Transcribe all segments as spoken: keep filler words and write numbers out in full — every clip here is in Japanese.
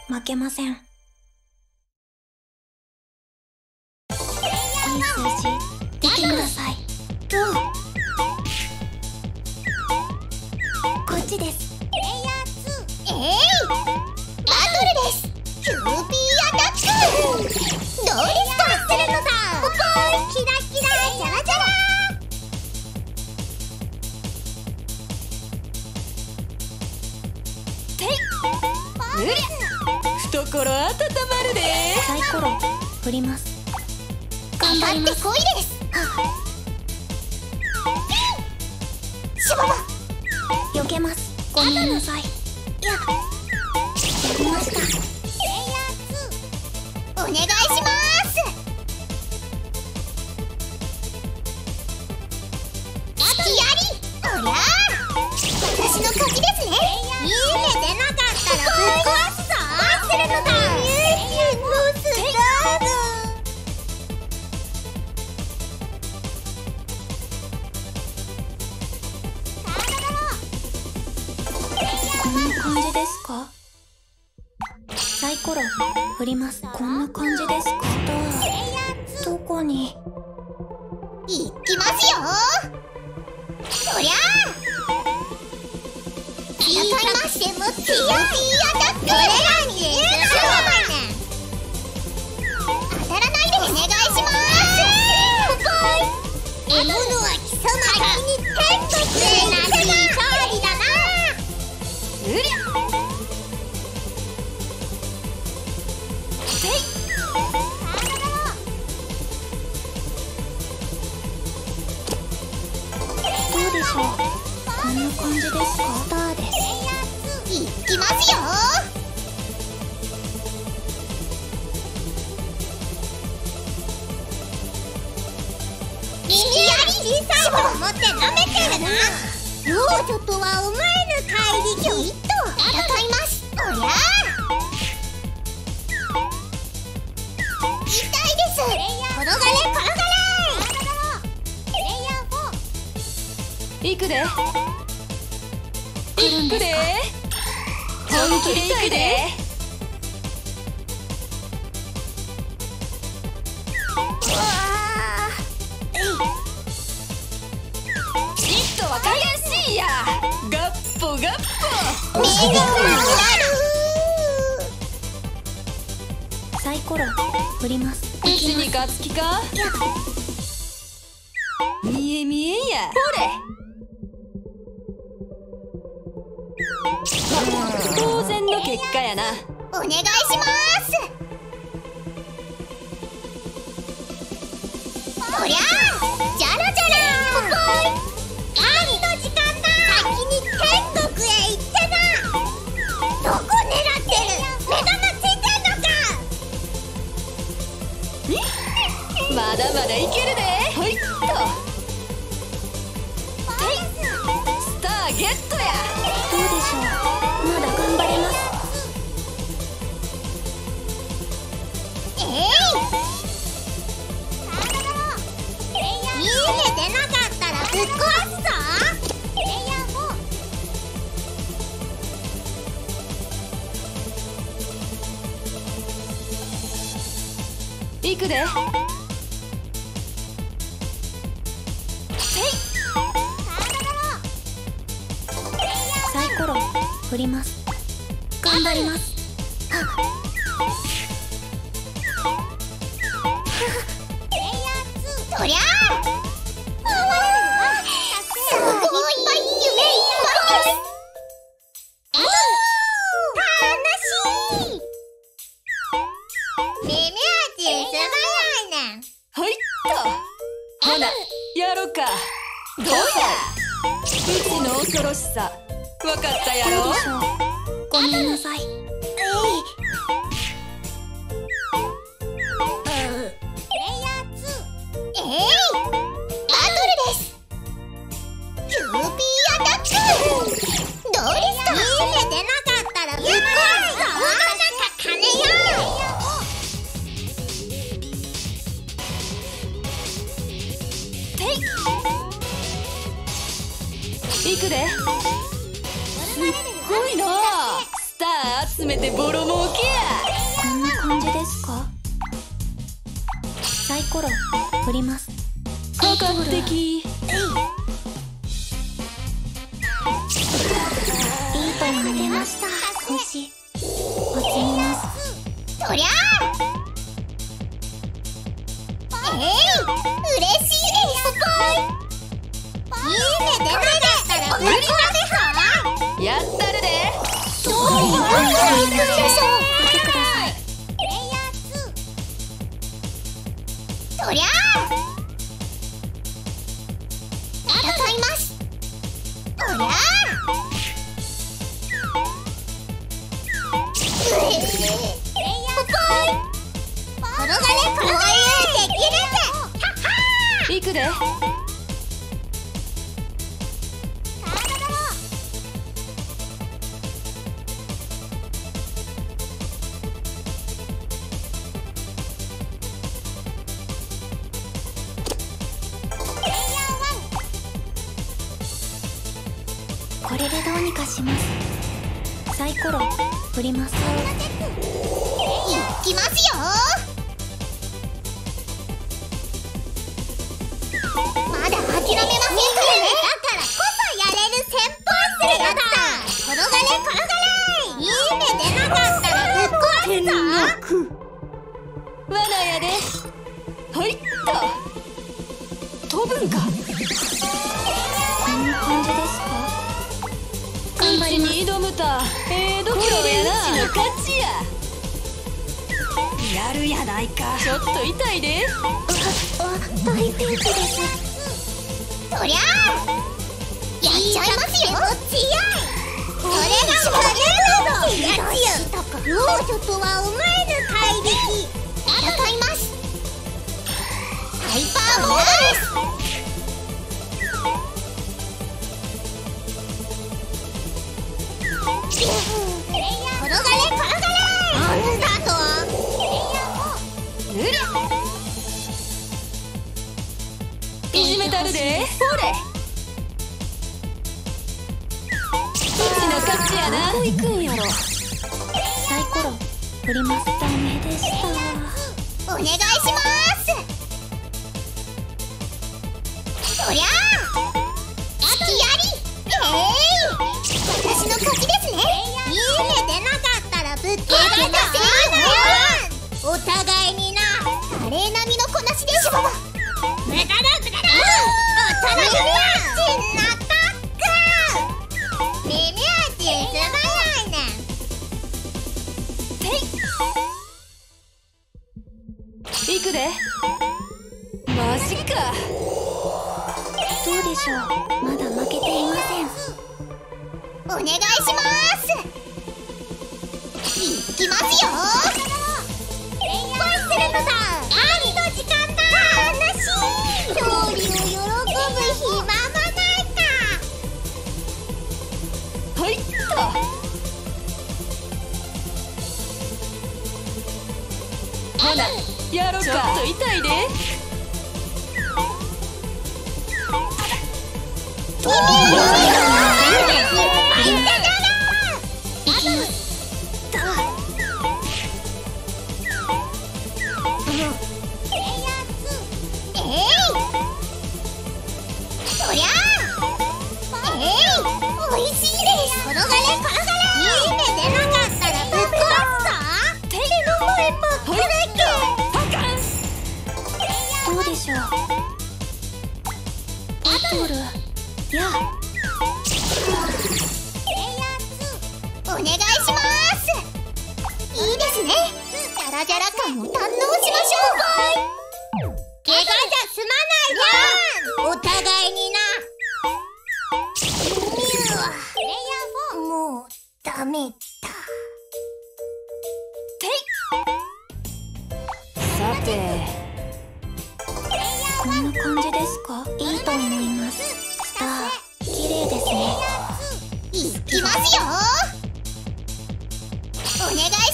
負けません。いい数字出てください。どうこっちです。プレイヤーツー。えいバトルです。キューピーアタック。どうですかセレナさん。ぽぽいキラキラジャラジャラ。ていうりゃ懐温まるで。サイコロ振ります。頑張ります。こいです。しばば避けます。ごめんなさい。いややりました。プレイヤーツーお願いします。引きやりおりゃ私の勝ちですね。いいね出なかったらぶっ壊すぞセレナさん。どうするこんな感じですか。サイコロ振ります。こんな感じですか。どこに行きますよ。そりゃ戦いましても強いアタック。それらに当たらないでお願いします。獲物は貴様先に天国へなし勝利だな。うりゃどうでしょう。こんな感じですか。スターです。いきますよ。引きやり小さい方を持って舐めてるな。もうちょっとはお前の帰りちょいっと戦います。おりゃ痛いです。転がれ転がれ。行くで行くで本気で行くで。うわヒットは悔しいや。ガッポガッポ目が回る。サイコロ振ります。うちに勝つ気か。見え見えや。ほれ当然の結果やな。お願いします。そりゃじゃらじゃらぽぽい狩りの時間だ。先に天国へ行ってな。どこ狙ってる。目玉ついてんのか。まだまだいけるで。ほいっとスターゲットや。どうでしょう。まだ頑張れます。えいいいね出なかったらぶっ壊すぞ。プレイヤーフォー行くで。サイコロ振ります。頑張ります。そりゃあすごい夢いっぱいです。楽しい。耳はちすばやいねん。ほいっとほなやろか。どうやうちの恐ろしさわかったやろ。ごめんなさい。行くで。すっごいな。ススター集めてボロ儲けや。 こんな感じですか？サイコロ振ります。 かかってき。 いいと思いました。星集めます。 そりゃあえい、嬉しいです。いいね、出なかったら無理だね。 やったるで。 どういうことでしょう。 見てください。 プレイヤーツー。そりゃあ戦います。そりゃあ転がれ転がれできるぜ。 行くで。 これでどうにかします。サイコロ振ります。 いきますよ。まだ諦めませんからね。だからこそやれる先輩するやだ。転がれ転がれ。いいね、出なかったらぶっ壊すぞ。 罠やで。はいっと。飛ぶんか。 こんな感じですか？頑張ります。 に挑むた。ええ度胸やな。の勝ちや。やるやないか。ちょっと痛いで。 あ、あ、大ピンチです。 そりゃあやっちゃいますよ。それが我のやつよ。ローショとは思えぬ怪力。戦います。ハイパーモードです。転がれ転がれ。なんだと。 うりゃ。いじめたるで。ほれ。うちの勝ちやな。どこ行くんやろ。 サイコロ振ります。ダメでした。 お願いします。そりゃあ引きやり。えい、私の勝ちですね。いいね、出なかったらぶっ壊れた。お互いにな、華麗な身のこなしでしょ。無駄だ無駄だ。お互いになチンナタック。耳はチンすばやいねん。 行くで。マジか。 どうでしょう。まだ負けていません。 お願いします。いきますよ。恋するのさ、ありの時間だ。楽しい。勝利を喜ぶ暇もないか。 はいっと。ほなやろうか。ちょっと痛いで。 君のどうでしょう。バトルやお願いします。いいですね。ジャラジャラ感を堪能しましょう。怪我じゃ済まないじゃん。お互いにな。もうダメだ。 さてこんな感じですか？いいと思います。スター綺麗ですね。 いきますよ。お願いします。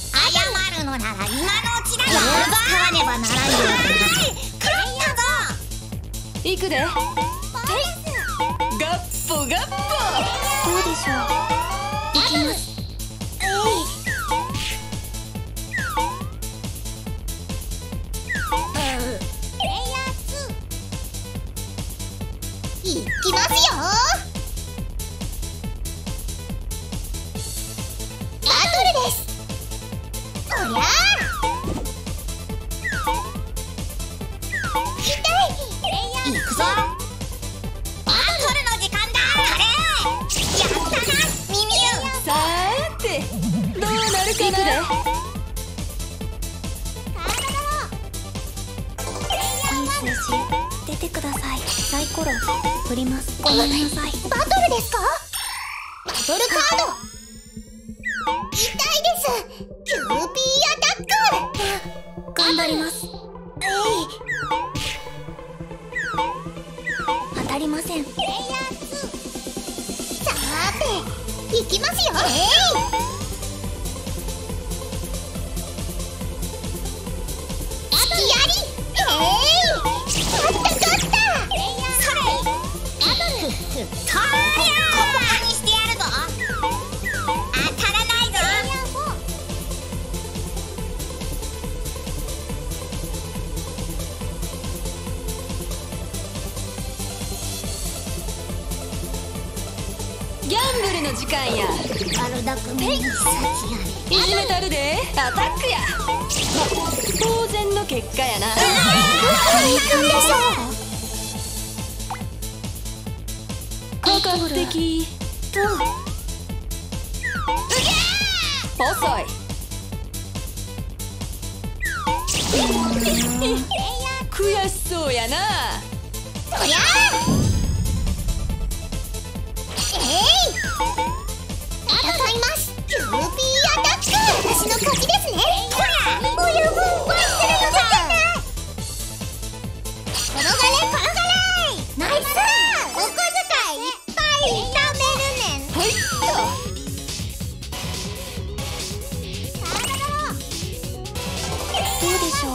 謝るのなら今のうちだよ。使わねばならんよ。勝ったぞ。 行くで。ていガッポガッポ。 どうでしょう。行きます。 いきますよ。バトルです。そりゃあ痛い。行くぞ。バトルの時間だ。あれやったなミミュウ。 さーてどうなるかな。 いい数字出てください。サイコロ振ります。ごめんなさい。 バトルですか。バトルカード痛いです。キューピーアタック。 頑張ります。当たりません。 さーていきますよ。えいやり。えい勝った勝った。それバトルトーヤーコポコにしてやるぞ。当たらないぞ。 ギャンブルの時間や。 悪巧みに先あれ。 いじめたるで。アタックや。ま当然の結果やな。 どこに行くんでしょう。 かかってきどう。 細い。悔しそうやな。 そりゃあえい戦います。キューピーアタック。私の勝ちですね。ほらおやもんワイするのだ。転がれ転がれ。ナイス。お小遣いいっぱい貯めるねん。 はいっどうでしょう。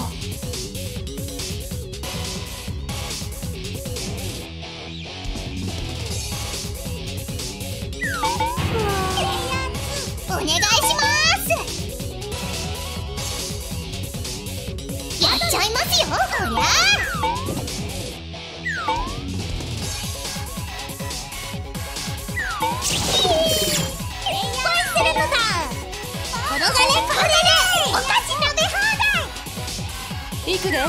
お願いします。やっちゃいますよ。ほりゃ恋するのだ。転がれ転がれ。お菓子食べ放題。 行くで。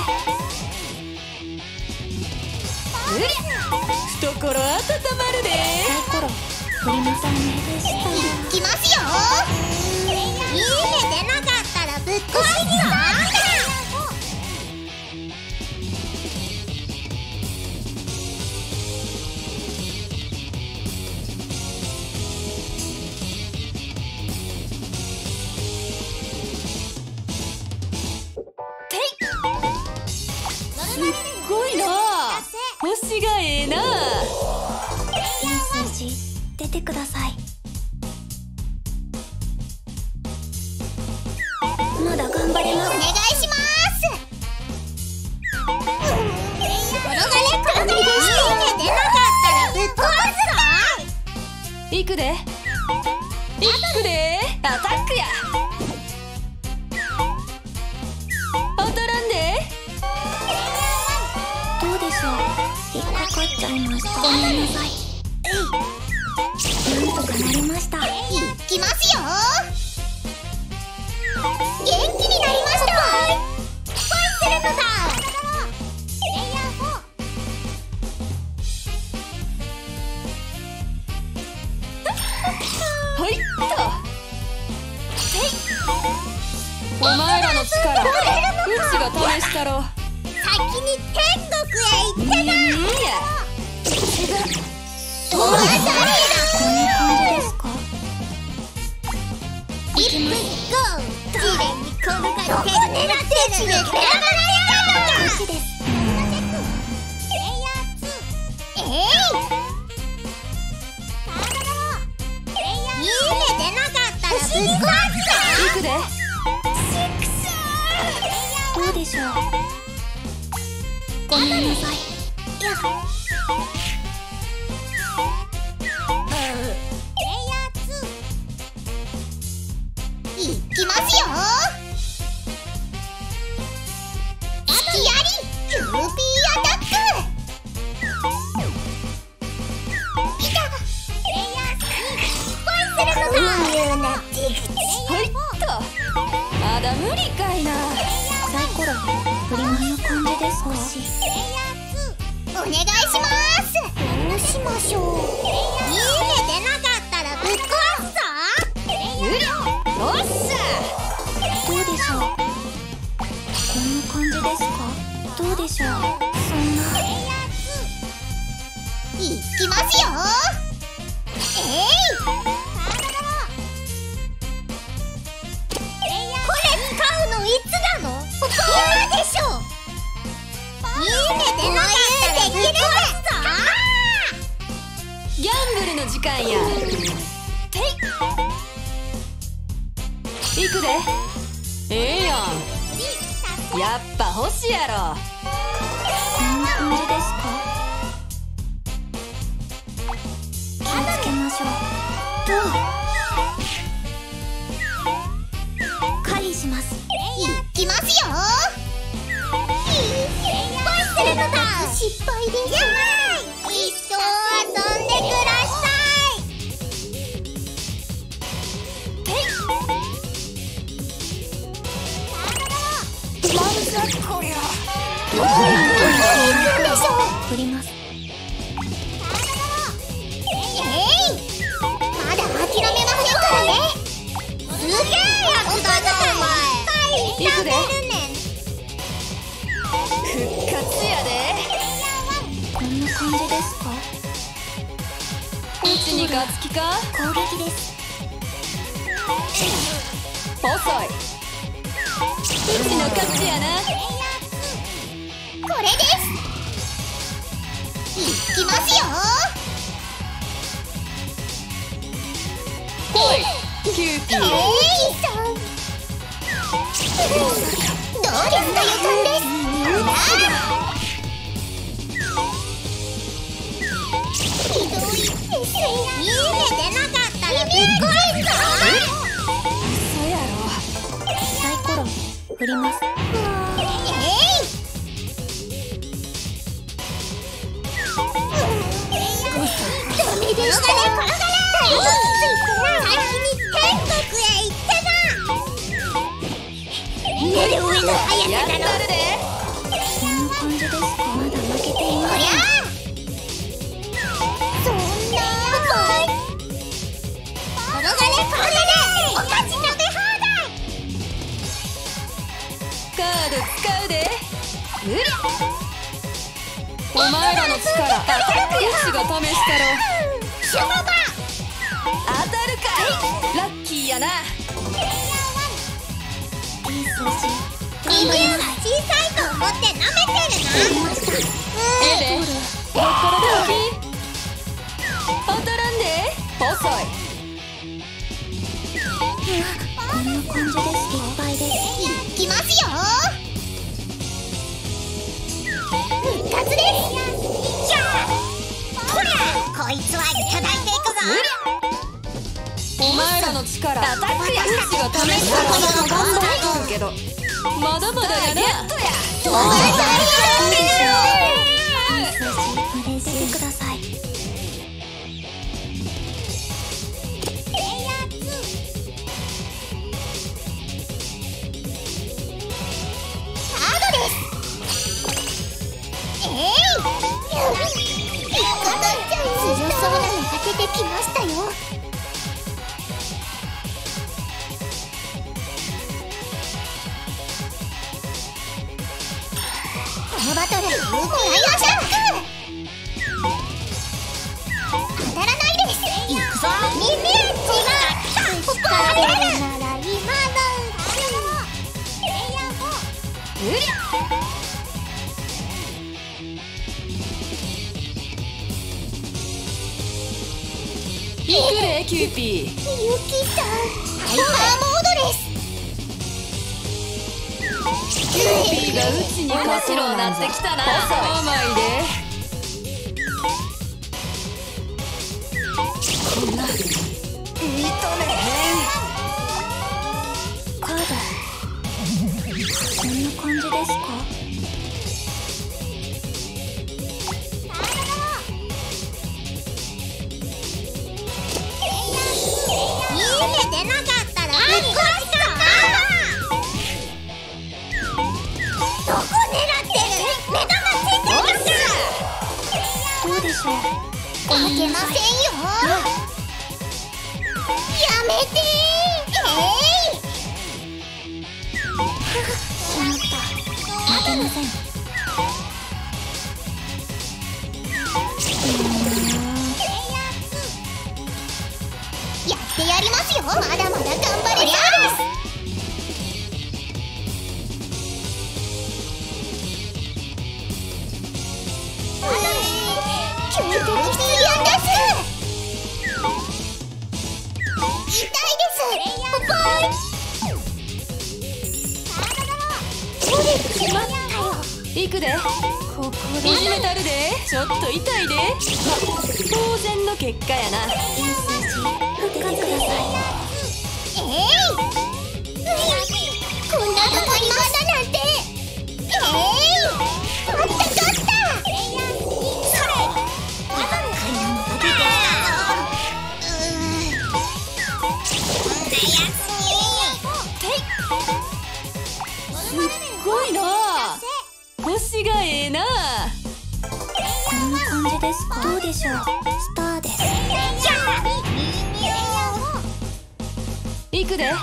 うりゃ懐温まるで。 サイコロ振りませんでした。 いきますよ。いいね出なかったらぶっ壊すぞ。 すっごいな。星がええな。 いい数字出てください。まだ頑張ります。 お願いします。転がれ転がれ。いいね出なかったらぶっ壊すぞ。 行くで。行くで。アタックや。当たらんで。 どうでしょう。引っかかっちゃいました。ごめんなさい。なんとかなりました。 いきますよ。元気になりました。恋するのだ。 はいっと。お前らの力うちが試したろ。 先に天国へ行ってな。 いやお前誰だ。 こんな感じですか。 いっぷんゴー。地面に転がって狙ってる。狙わない無事です。 えい。いいね出なかったらぶっ壊すぞ。 行くで。 どうでしょう。ごめんなさい。 いきますよ。引きやりキューピーアタック。来た。恋するのだ。 はいっと。まだ無理かいな。 サイコロ振ります。こんな感じですか？ お願いします。どうしましょう。いいね出なかったらぶっ壊すぞ。 うりゃおっしゃ。 どうでしょう。こんな感じですか？どうでしょう。そんな。 いきますよ。えい、これ使うのいつなの？今でしょ。いいね出なかったらぶっ壊すぞ。 ギャンブルの時間や。ていいくで。ええやん。やっぱ欲しいやろ。 こんな感じですか？気をつけましょう。どう？回避します。 いきますよ。恋するのだ。失敗です。一生遊んでください。 まずはこりゃ。 振ります。 えい、まだ諦めませんからね。すげえやつだぞお前。 いくで。 食べるねん。 復活やで。 こんな感じですか？ うちに勝つ気か？ 攻撃です。 遅い。うちの勝ちやな。 これです。いきますよ。 来いキューピー。 えいさん。どうですか予感です。ひどいです。いいね出なかったらぶっ壊すぞ。 そうやろ。 サイコロ振ります。 えい、ダメでしたね。転がれ。先に天国へ行ってな。目の上の速やったさだろ。 るで。 こんな感じですか？まだ負けていません。 こりゃそんな転がれ転がれ。お菓子食べ放題。 カード使うで。うりゃ。お前らの力、うちが試したろ。 シュモバ当たるかい。ラッキーやな。 いい数字。 君が小さいと思って舐めてるな。 ええで。こっからでき。当たらんで。遅い。 こんな感じです。いっぱいです。 いきますよ。復活です。じゃあほらこいつはいただいていくぞ。 お前らの力、アタックや。うちが試したら頑張るけど、まだまだやな。ゲットや。 お前さんいい数字触れてください。 カードです。えい、強そうなのが出てきましたよ。このバトルフライアタック。当たらないです。いくぞ。耳エッジがここは出るなら今のうりゃ。いくでキューピー。 ゆきさん、ハイパーモードです。 キューピーがうちに勝ちろうなってきたな。甘いで。 こんな認めへん。 カードこんな感じですか？ いいね出なかったらぶっ壊すぞ。どこ狙ってる？目玉ついてるか。 どうでしょう？ 負けませんよ。やめてー。 しまった。負けません。 やってやりますよ。まだまだ頑張れそうです。強敵出現です。痛いです。ポポーン。折れてしまったよ。 いくで。ここでいじめたるで。ちょっと痛いで。ま、当然の結果やな。 復活ください。 えい、こんなとこにまだなんて。えい、あったかった。それすごいな。腰がええな。 こんな感じですか？どうでしょう？スターです。 いくで。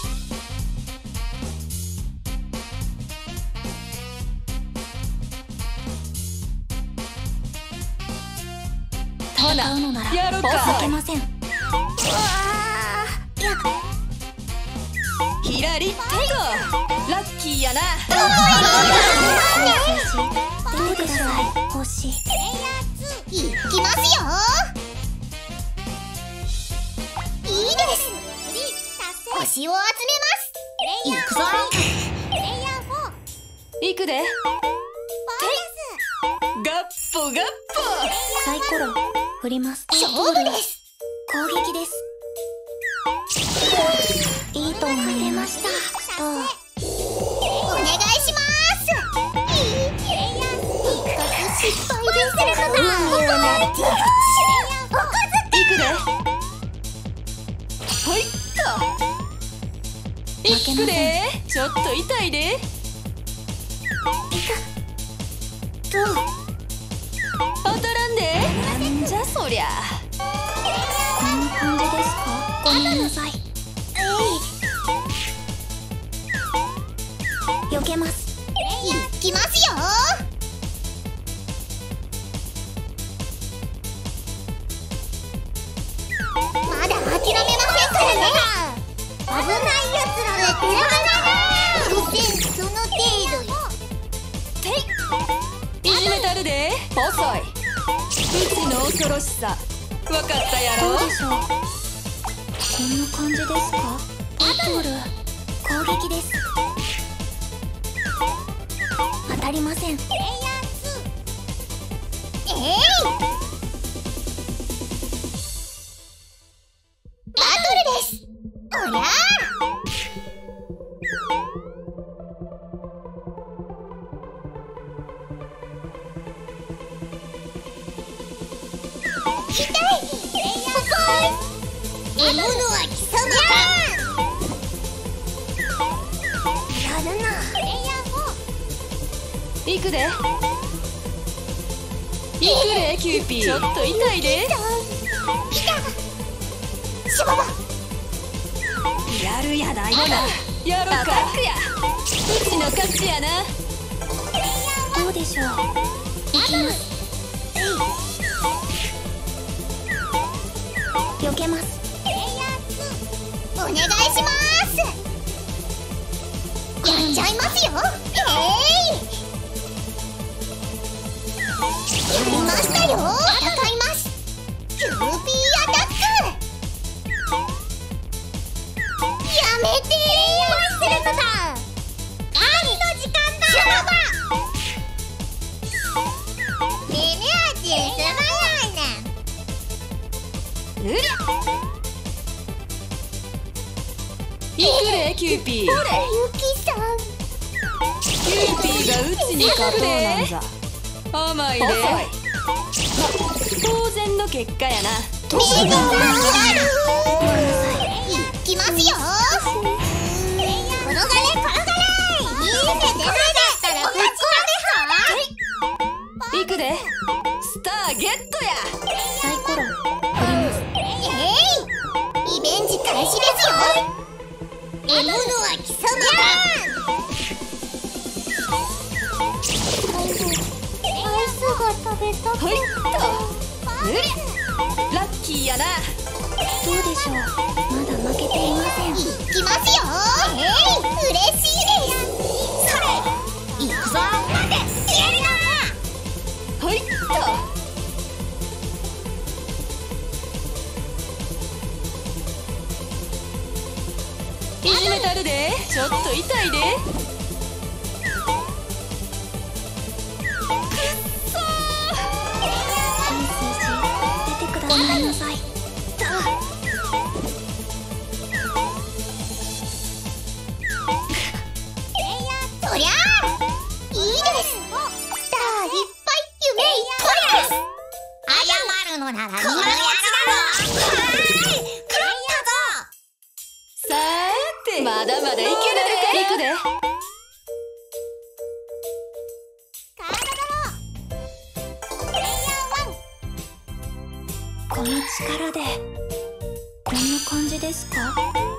ほな、 うのならやろか。 負けません。 ひらりっとラッキーやな。 どうでしょう？星。 いきますよ。いいです。星を集めます。いくぞ。 いくで。ガッポガッポ。 サイコロ振ります。 勝負です。 攻撃です。いいと思いました。どう？ お願いします。一発失敗です。 いくで。ほいっと。いくで。ちょっと痛いで。 どう？ 当たらんで。なんじゃそりゃ。 こんな感じですか？ごめんなさい。避けます。 いきますよ。まだ諦めませんからね。危ないやつらが出られない。所詮その程度よ。 いじめたるで。遅い。うちの恐ろしさわかったやろ。 どうでしょう？こんな感じですか？バトル攻撃です。当たりません。 えい、バトルです。おりゃ痛い。ポポイ。獲物は貴様か。やるな。 いくで。いくでキューピー。ちょっと痛いで。 来た。シババ。 やるやないな。やろか。アタックや。うちの勝ちやな。 どうでしょう？いきます。避けます。 お願いします。やっちゃいますよ。えい、やりましたよ。戦います。キューピーアタック。やめてー。セレタさん、狩りの時間だ。シュババ。ねねあちんすまないね。 うりゃ。 キューピー。 ほれユキさん。 キューピーがうちに勝とうなんざ甘いで。当然の結果やな。 メイドがいきますよ。転がれ転がれ。いいね出なかったらぶち込いくで。スターゲットや。 サイコロ振ります。 めえいリベンジ開始ですよ。獲物は貴様だ。アイスが食べたくほいっと。無理。ラッキーやな。 どうでしょう。まだ負けていません。 いきますよ。えい嬉しいです。それいくぞ。待てやるな。 ほいっと。いじめたるで。ちょっと痛いで。くっそいい数字出てくださいなさい。 そりゃあいいです。スターいっぱい夢いっぱいです。謝るのなら今のやつだろ。はい食ったぞ。 さーて、まだまだいけるで。いくで。 カードだろ。プレイヤーワン。 この力でこんな感じですか。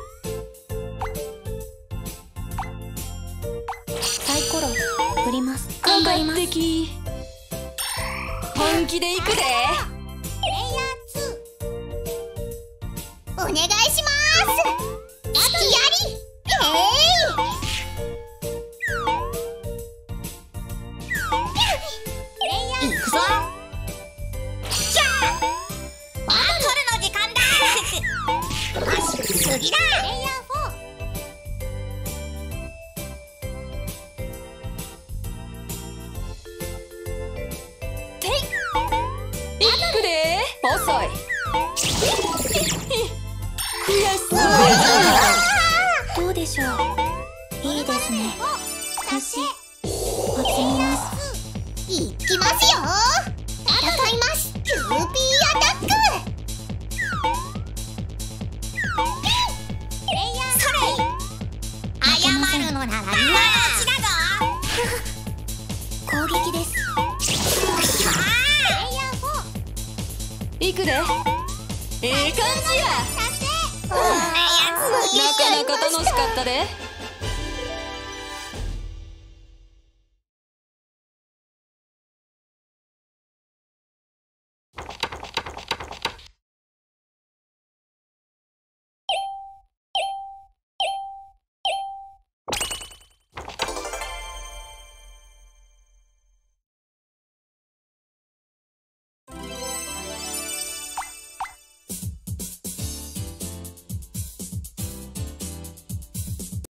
サイコロ振ります。頑張ります。 完璧。本気でいくで。 プレイヤーツー。お願いします。引きやり。えい。いくぞ。じゃあバトルの時間だ。よし次だ。プレイヤーフォー。 てい。いくで。遅い。悔しそうやな。 どうでしょう。いいですね。星集めます。 いきますよ。戦います。キューピーアタック。それ謝るのなら今のうちだぞ。 攻撃です。 いくで。ええ感じや。 こんなやつもなかなか楽しかったで。